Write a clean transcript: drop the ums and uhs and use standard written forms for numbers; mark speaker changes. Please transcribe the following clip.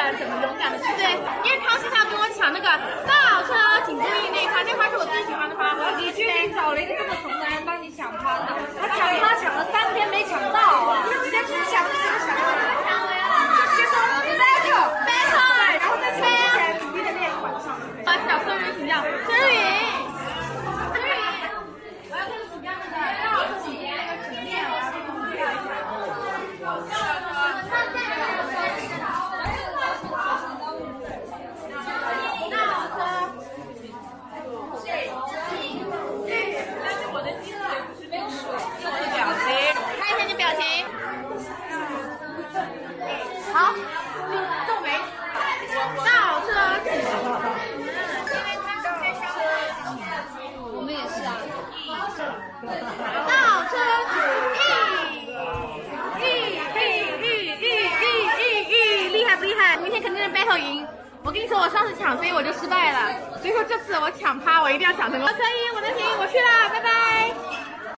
Speaker 1: 怎么勇敢的去对，因为康熙他跟我抢那个倒车请注意那一趴，那趴是我最喜欢的趴。
Speaker 2: 你居然找了一个这么怂的人帮你抢趴的，他抢了3天没抢到啊！人家只抢这个想要的，就先说 battle， 然后在抢之前努力的练晚上。
Speaker 1: 小孙云请教，孙云，
Speaker 2: 我要跟鼠标那个绕几遍那个指面，我要跟你跳一下。
Speaker 1: 看一下你表情。好，皱眉。倒车。
Speaker 2: 我们也是啊。
Speaker 1: 倒车。厉害不厉害？明天肯定是 battle 赢。我跟你说，我上次抢飞我就失败了，所以说这次我抢趴我一定要抢成功。可以，我能行，我去了，拜拜。